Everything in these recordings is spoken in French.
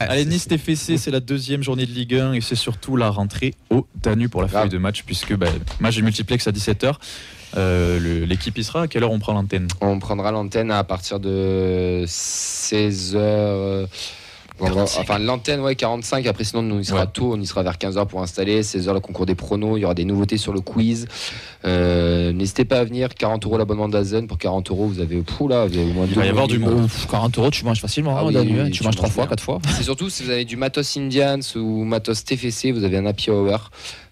Allez, Nice TFC, c'est la deuxième journée de Ligue 1 et c'est surtout la rentrée au Danube pour la feuille de match, puisque match de multiplex à 17h. L'équipe y sera. À quelle heure on prend l'antenne ? On prendra l'antenne à partir de 16h. Enfin, l'antenne, 45. Après, sinon, nous, il sera tôt. On y sera vers 15h pour installer. 16h, le concours des pronos. Il y aura des nouveautés sur le quiz. N'hésitez pas à venir. 40 € l'abonnement d'Azen. Pour 40 €, vous avez au moins il va y avoir du monde. 40 €, tu manges facilement. Tu manges 3 fois, 4 fois. C'est surtout si vous avez du matos Indians ou matos TFC, vous avez un happy hour.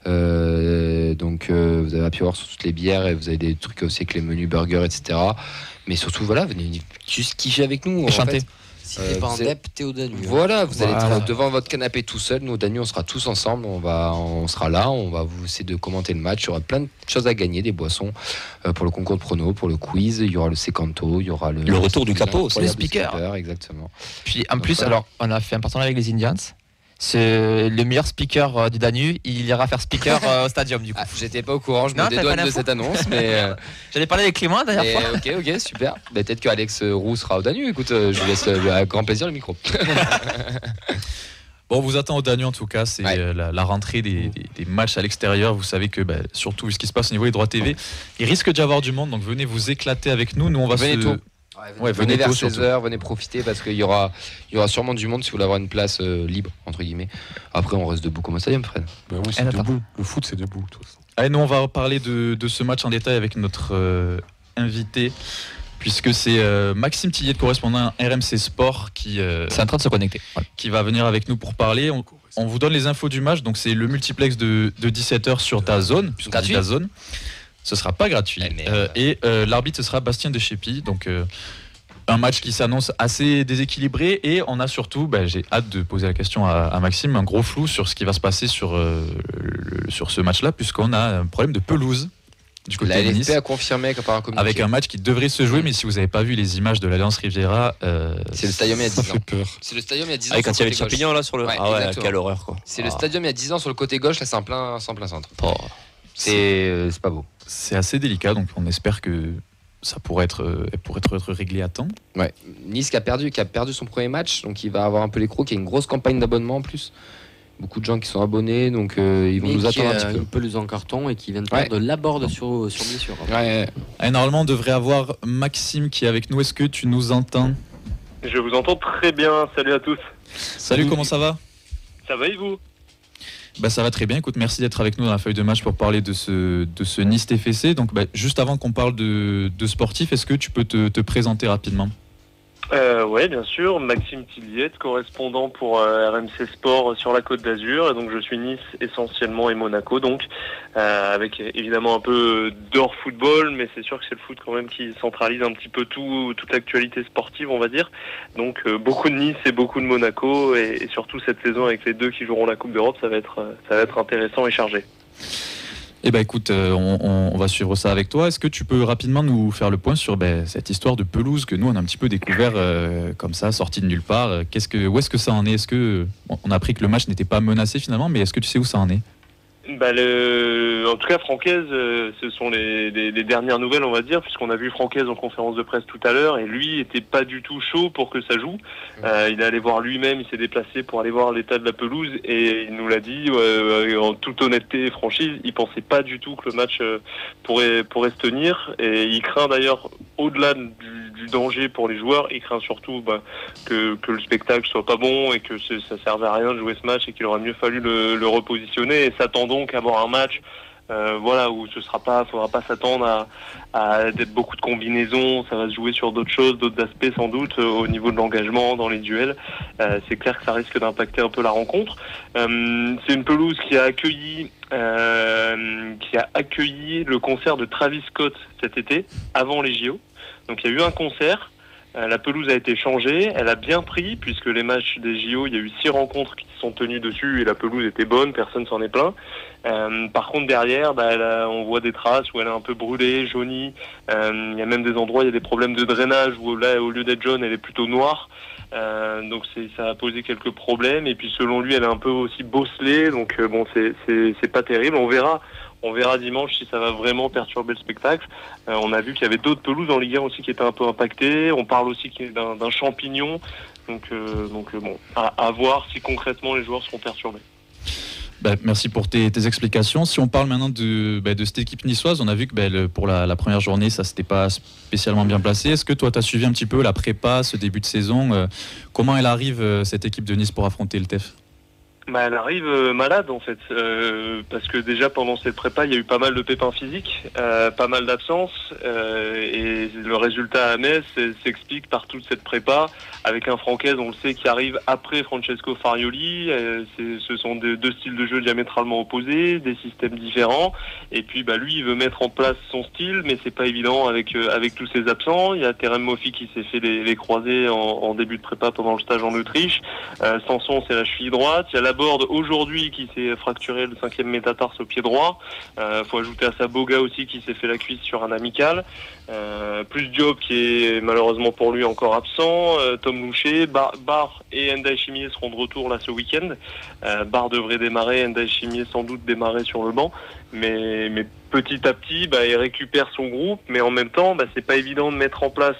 Donc, vous avez un happy hour sur toutes les bières et vous avez des trucs aussi avec les menus burgers, etc. Mais surtout, venez juste kiffer avec nous. Chanter. Si t'es pas en dep, t'es au Danube. Voilà, vous allez être devant votre canapé tout seul. Nous, au Danube, on sera tous ensemble. On sera là. On va vous essayer de commenter le match. Il y aura plein de choses à gagner, des boissons pour le concours de pronos, pour le quiz. Il y aura le Secanto, il y aura le retour du capot, les speakers. Exactement. Puis en plus, alors, on a fait un partenariat avec les Indians. C'est le meilleur speaker du Danube. Il ira faire speaker au stadium du coup. J'étais pas au courant, je me dédouane de cette annonce, mais j'allais parler avec Clément d'ailleurs. Ok, super. Peut-être que Alex Roux sera au Danube. Écoute, je vous laisse avec grand plaisir le micro. Bon, on vous attend au Danube en tout cas. C'est la rentrée des matchs à l'extérieur. Vous savez que surtout vu ce qui se passe au niveau des droits TV, il risque d'y avoir du monde. Donc venez vous éclater avec nous. Nous on va venez vers 16h, venez profiter parce qu'il y aura sûrement du monde si vous voulez avoir une place libre, entre guillemets. Après, on reste debout comme un stadium, Fred. Oui, c'est debout. Le foot, c'est debout. Allez, nous, on va parler de ce match en détail avec notre invité, puisque c'est Maxime Tillier, correspondant RMC Sport, qui c'est en train de se connecter. Qui va venir avec nous pour parler. On vous donne les infos du match. Donc, c'est le multiplex de 17h sur DAZN, puisqu'on dit DAZN. Ce sera pas gratuit. Et l'arbitre, ce sera Bastien Deschépy. Donc, un match qui s'annonce assez déséquilibré. Et on a surtout, j'ai hâte de poser la question à Maxime, un gros flou sur ce qui va se passer sur ce match-là, puisqu'on a un problème de pelouse du côté de Nice. La LFP a confirmé qu'à part un communiqué. Avec un match qui devrait se jouer, mais si vous n'avez pas vu les images de l'Alliance Riviera, c'est le stadium il y a 10 ans. Ça fait peur. C'est le stadium il y a 10 ans. Quand il y avait le champignon là sur le. Quelle horreur quoi. C'est le stadium il y a 10 ans sur le côté gauche, là c'est en plein centre. C'est pas beau. C'est assez délicat, donc on espère que ça pourrait être réglé à temps. Ouais. Nice qui a perdu son premier match, donc il va avoir un peu les crocs, qui a une grosse campagne d'abonnement en plus. Beaucoup de gens qui sont abonnés, donc ils vont nous attendre un petit peu. Une pelouse en carton et qui vient de perdre de Laborde sur blessure. Et normalement, on devrait avoir Maxime qui est avec nous. Est-ce que tu nous entends ? Je vous entends très bien. Salut à tous. Salut, comment ça va ? Ça va et vous ? Ça va très bien. Écoute, merci d'être avec nous dans la feuille de match pour parler de ce Nice TFC. Donc, juste avant qu'on parle de sportif, est-ce que tu peux te présenter rapidement ? Oui, bien sûr. Maxime Tillier, correspondant pour RMC Sport sur la Côte d'Azur. Et donc, je suis Nice essentiellement et Monaco, donc avec évidemment un peu d'hors football, mais c'est sûr que c'est le foot quand même qui centralise un petit peu toute l'actualité sportive, on va dire. Donc, beaucoup de Nice et beaucoup de Monaco, et surtout cette saison avec les deux qui joueront la Coupe d'Europe, ça va être intéressant et chargé. Écoute, on va suivre ça avec toi. Est-ce que tu peux rapidement nous faire le point sur cette histoire de pelouse que nous on a un petit peu découvert comme ça, sortie de nulle part. Où est-ce que ça en est ? Est-ce que on a appris que le match n'était pas menacé finalement, mais est-ce que tu sais où ça en est ? En tout cas, Francaise, ce sont les dernières nouvelles, on va dire, puisqu'on a vu Francaise en conférence de presse tout à l'heure, et lui était pas du tout chaud pour que ça joue. Il est allé voir lui-même, il s'est déplacé pour aller voir l'état de la pelouse, et il nous l'a dit en toute honnêteté et franchise, il pensait pas du tout que le match pourrait se tenir, et il craint d'ailleurs, au-delà du danger pour les joueurs, il craint surtout que le spectacle soit pas bon et que ça servait à rien de jouer ce match et qu'il aurait mieux fallu le repositionner, et s'attend donc à avoir un match où faudra pas s'attendre à d'être beaucoup de combinaisons, ça va se jouer sur d'autres choses, d'autres aspects sans doute au niveau de l'engagement dans les duels. C'est clair que ça risque d'impacter un peu la rencontre. C'est une pelouse qui a accueilli le concert de Travis Scott cet été, avant les JO. Donc il y a eu un concert, la pelouse a été changée, elle a bien pris, puisque les matchs des JO, il y a eu 6 rencontres qui se sont tenues dessus et la pelouse était bonne, personne s'en est plaint. Par contre derrière, on voit des traces où elle est un peu brûlée, jaunie, il y a même des endroits, il y a des problèmes de drainage où là, au lieu d'être jaune, elle est plutôt noire. Donc ça a posé quelques problèmes, et puis selon lui elle est un peu aussi bosselée, donc c'est pas terrible. On verra dimanche si ça va vraiment perturber le spectacle. On a vu qu'il y avait d'autres pelouses en Ligue 1 aussi qui étaient un peu impactées. On parle aussi d'un champignon Donc bon, à voir si concrètement les joueurs seront perturbés. Merci pour tes explications. Si on parle maintenant de cette équipe niçoise, on a vu que pour la première journée, ça s'était pas spécialement bien placé. Est-ce que toi, tu as suivi un petit peu la prépa, ce début de saison comment elle arrive, cette équipe de Nice, pour affronter le TEF ? Elle arrive malade en fait, parce que déjà pendant cette prépa il y a eu pas mal de pépins physiques, pas mal d'absences, et le résultat à Metz s'explique par toute cette prépa, avec un Francaise, on le sait, qui arrive après Francesco Farioli. Ce sont deux styles de jeu diamétralement opposés, des systèmes différents, et puis lui il veut mettre en place son style, mais c'est pas évident avec tous ses absents. Il y a Terem Moffi qui s'est fait les croisés en début de prépa pendant le stage en Autriche, Sanson c'est la cheville droite, il y a Laborde aujourd'hui qui s'est fracturé le 5e métatarse au pied droit. Faut ajouter à ça Boga aussi qui s'est fait la cuisse sur un amical. Plus Diop qui est malheureusement pour lui encore absent. Tom Loucher, Bar et Ndiaye Chimier seront de retour là ce week-end. Bar devrait démarrer, Ndiaye Chimier sans doute démarrer sur le banc. Mais petit à petit, il récupère son groupe, mais en même temps, c'est pas évident de mettre en place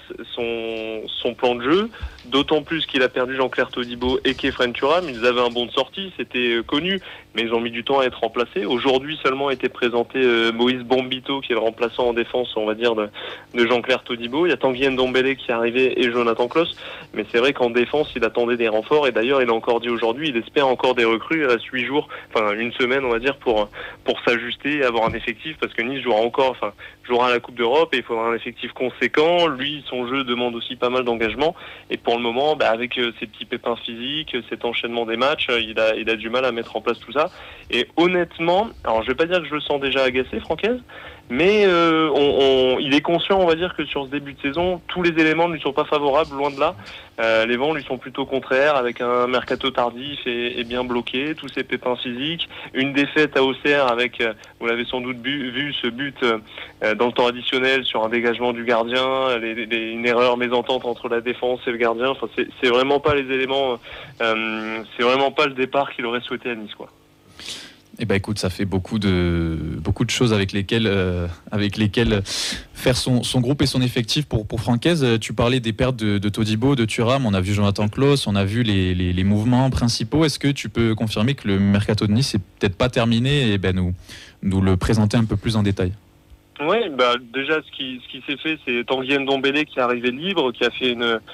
son plan de jeu, d'autant plus qu'il a perdu Jean-Claire Todibo et Kefren Thuram. Ils avaient un bon de sortie, c'était connu, mais ils ont mis du temps à être remplacés. Aujourd'hui seulement a été présenté Moïse Bombito, qui est le remplaçant en défense, on va dire, de Jean-Claire Todibo. Il y a Tanguy Ndombele qui est arrivé et Jonathan Klaus, mais c'est vrai qu'en défense, il attendait des renforts, et d'ailleurs, il a encore dit aujourd'hui, il espère encore des recrues. Il reste 8 jours, une semaine, on va dire, pour s'ajuster et avoir un effectif, parce que Nice jouera la Coupe d'Europe et il faudra un effectif conséquent. Lui, son jeu demande aussi pas mal d'engagement, et pour le moment, avec ses petits pépins physiques, cet enchaînement des matchs, il a du mal à mettre en place tout ça. Et honnêtement, alors je vais pas dire que je le sens déjà agacé, Francaise, mais il est conscient, on va dire, que sur ce début de saison, tous les éléments ne lui sont pas favorables, loin de là. Les vents lui sont plutôt contraires, avec un mercato tardif et bien bloqué, tous ses pépins physiques, une défaite à Auxerre avec, vous l'avez sans doute vu, ce but dans le temps additionnel sur un dégagement du gardien, une erreur mésentente entre la défense et le gardien. Enfin, c'est vraiment pas les éléments, c'est vraiment pas le départ qu'il aurait souhaité à Nice, quoi. Écoute, ça fait beaucoup de choses avec lesquelles faire son groupe et son effectif pour Francaise. Tu parlais des pertes de Todibo, de Thuram, on a vu Jonathan Klaus, on a vu les mouvements principaux. Est-ce que tu peux confirmer que le mercato de Nice n'est peut-être pas terminé, et nous le présenter un peu plus en détail? Oui, déjà ce qui s'est fait, c'est Tanguy Ndombele qui est arrivé libre, qui a fait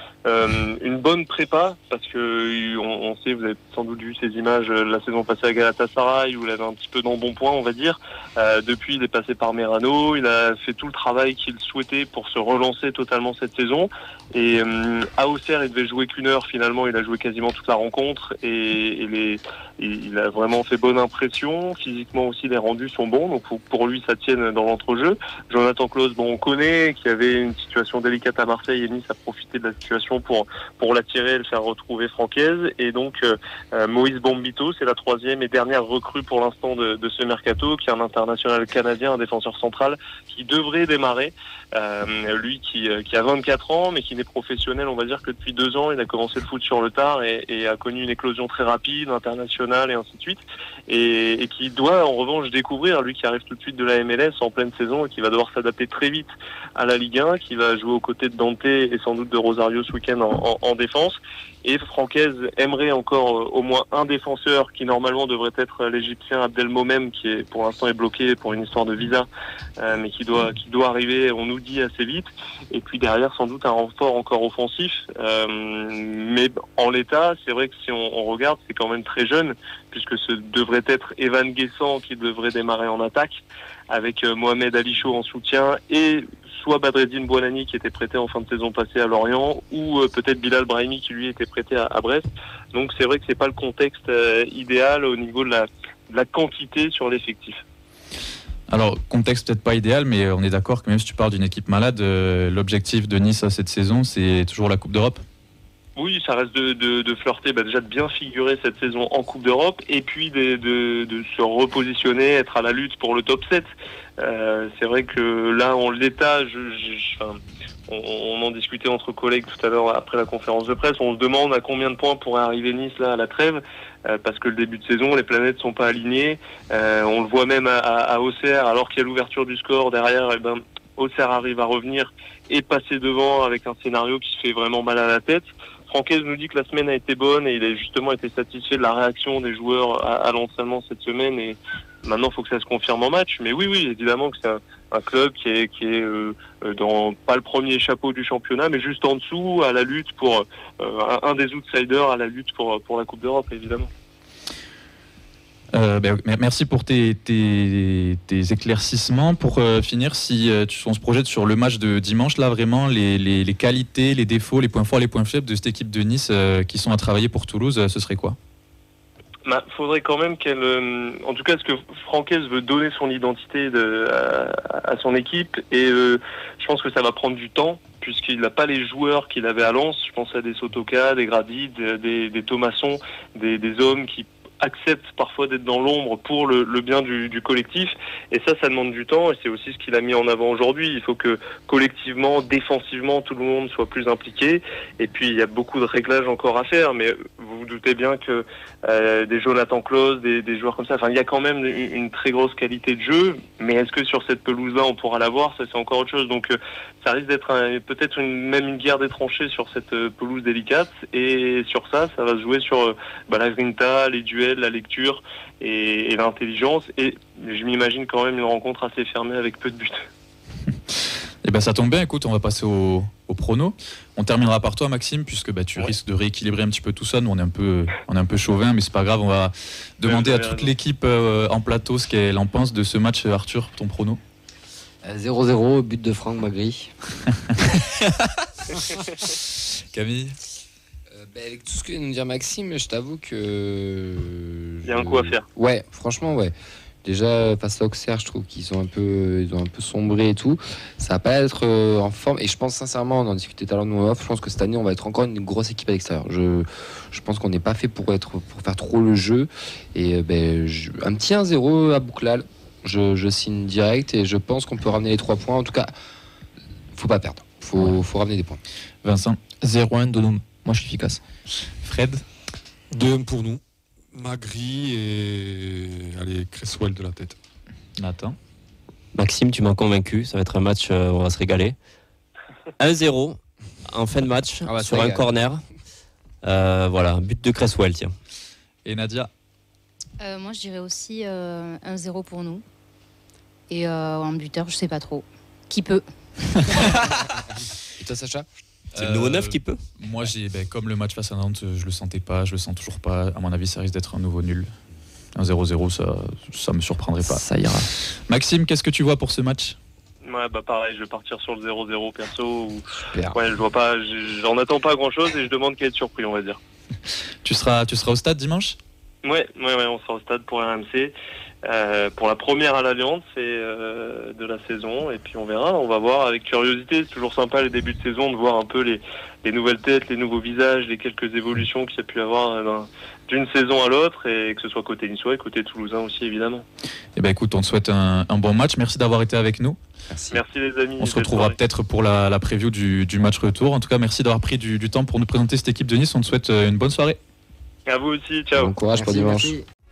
une bonne prépa, parce que on sait, vous avez sans doute vu ces images la saison passée à Galatasaray, où il avait un petit peu d'embonpoint, on va dire. Depuis, il est passé par Merano, il a fait tout le travail qu'il souhaitait pour se relancer totalement cette saison. Et à Auxerre, il devait jouer qu'une heure, finalement, il a joué quasiment toute la rencontre, et il a vraiment fait bonne impression. Physiquement aussi, les rendus sont bons, donc pour lui, ça tienne dans l'entrejeu. Jonathan Klaus, on connaît, qui avait une situation délicate à Marseille, et Nice a profité de la situation pour l'attirer et le faire retrouver Francaise. Et donc Moïse Bombito, c'est la troisième et dernière recrue pour l'instant de ce mercato, qui est un international canadien, un défenseur central qui devrait démarrer. Lui qui a 24 ans, mais qui n'est professionnel, on va dire, que depuis 2 ans. Il a commencé le foot sur le tard et a connu une éclosion très rapide, internationale et ainsi de suite, et qui doit en revanche découvrir, lui qui arrive tout de suite de la MLS en pleine saison et qui va devoir s'adapter très vite à la Ligue 1, qui va jouer aux côtés de Dante et sans doute de Rosario ce week-end en défense. Et Francaise aimerait encore au moins un défenseur qui normalement devrait être l'Égyptien Abdelmoumem, qui est pour l'instant est bloqué pour une histoire de visa, mais qui doit arriver, on nous dit, assez vite. Et puis derrière, sans doute un renfort encore offensif. Mais en l'état, c'est vrai que si on regarde, c'est quand même très jeune, puisque ce devrait être Evan Guessant qui devrait démarrer en attaque, avec Mohamed Ali Chaud en soutien, et soit Badreddine Bouanani qui était prêté en fin de saison passée à Lorient, ou peut-être Bilal Brahimi qui lui était prêté à Brest. Donc c'est vrai que c'est pas le contexte idéal au niveau de la quantité sur l'effectif. Alors, contexte peut-être pas idéal, mais on est d'accord que même si tu parles d'une équipe malade, l'objectif de Nice à cette saison, c'est toujours la Coupe d'Europe. Oui, ça reste de flirter, déjà de bien figurer cette saison en Coupe d'Europe, et puis de se repositionner, être à la lutte pour le top 7. C'est vrai que là, en l'état, on en discutait entre collègues tout à l'heure après la conférence de presse, on se demande à combien de points pourrait arriver Nice là à la trêve, parce que le début de saison, les planètes sont pas alignées. On le voit même à Auxerre, alors qu'il y a l'ouverture du score derrière, Auxerre arrive à revenir et passer devant avec un scénario qui fait vraiment mal à la tête. Francaise nous dit que la semaine a été bonne et il a justement été satisfait de la réaction des joueurs à l'entraînement cette semaine, et maintenant il faut que ça se confirme en match. Mais oui, évidemment que c'est un club qui est dans pas le premier chapeau du championnat, mais juste en dessous, à la lutte pour un des outsiders à la lutte pour la Coupe d'Europe, évidemment. Merci pour tes éclaircissements. Pour finir, si on se projette sur le match de dimanche, là vraiment les qualités, les défauts, les points forts, les points faibles de cette équipe de Nice qui sont à travailler pour Toulouse, ce serait quoi ? Faudrait quand même qu'elle, en tout cas, ce que Francaise veut donner son identité à son équipe, et je pense que ça va prendre du temps, puisqu'il n'a pas les joueurs qu'il avait à Lens. Je pense à des Sotoka, des Grady, des Thomasson, des hommes qui accepte parfois d'être dans l'ombre pour le bien du collectif, et ça demande du temps, et c'est aussi ce qu'il a mis en avant aujourd'hui. Il faut que collectivement, défensivement, tout le monde soit plus impliqué, et puis il y a beaucoup de réglages encore à faire, mais vous vous doutez bien que des Jonathan Claus, des joueurs comme ça, il y a quand même une très grosse qualité de jeu, mais est-ce que sur cette pelouse-là on pourra l'avoir ? Ça c'est encore autre chose, donc ça risque d'être peut-être même une guerre des tranchées sur cette pelouse délicate, et sur ça va se jouer sur la grinta, les duels, la lecture et l'intelligence, et je m'imagine quand même une rencontre assez fermée avec peu de buts. Et ça tombe bien, écoute, on va passer au prono. On terminera par toi, Maxime, puisque tu risques de rééquilibrer un petit peu tout ça. Nous on est un peu chauvin, mais c'est pas grave, on va demander à toute l'équipe en plateau ce qu'elle en pense de ce match. Arthur, ton prono ? 0-0, but de Franck Magri. Camille ? Avec tout ce que vient de nous dire Maxime, je t'avoue que... Il y a un coup à faire. Ouais, franchement, ouais. Déjà, face à Auxerre, je trouve qu'ils ont un peu sombré et tout. Ça va pas être en forme. Et je pense sincèrement, on en discutait tout à l'heure, nous en off, je pense que cette année, on va être encore une grosse équipe à l'extérieur. Je pense qu'on n'est pas fait pour faire trop le jeu. Et un petit 1-0 à Bouclal. Je signe direct, et je pense qu'on peut ramener les 3 points. En tout cas, faut pas perdre. Faut ramener des points. Vincent ? 0-1 Donum. Moi, je suis efficace. Fred ? 2-1 pour nous. Magri et Cresswell de la tête. Nathan ? Maxime, tu m'as convaincu. Ça va être un match, on va se régaler. 1-0 en fin de match sur un corner. Voilà, but de Cresswell, tiens. Et Nadia ? Moi, je dirais aussi 1-0 pour nous. Et en buteur, je sais pas trop. Qui peut ? Et toi, Sacha ? C'est le nouveau neuf qui peut. Moi, comme le match face à Nantes, je le sentais pas, je le sens toujours pas. À mon avis, ça risque d'être un nouveau nul. 1-0-0, ça me surprendrait pas. Ça ira. Maxime, qu'est-ce que tu vois pour ce match ? Ouais, pareil, je vais partir sur le 0-0 perso. Ouais, je vois pas, j'en attends pas grand-chose, et je demande qu'à être surpris, on va dire. Tu seras au stade dimanche ? Ouais, on sera au stade pour RMC. Pour la première à l'Alliance de la saison, et puis on verra, on va voir avec curiosité. C'est toujours sympa les débuts de saison de voir un peu les nouvelles têtes, les nouveaux visages, les quelques évolutions qu'il y a pu avoir d'une saison à l'autre, et que ce soit côté niçois et côté toulousain aussi, évidemment. Écoute, on te souhaite un bon match, merci d'avoir été avec nous. Merci les amis. On se retrouvera peut-être pour la preview du match retour. En tout cas, merci d'avoir pris du temps pour nous présenter cette équipe de Nice. On te souhaite une bonne soirée. À vous aussi, ciao. Bon courage pour dimanche. Merci.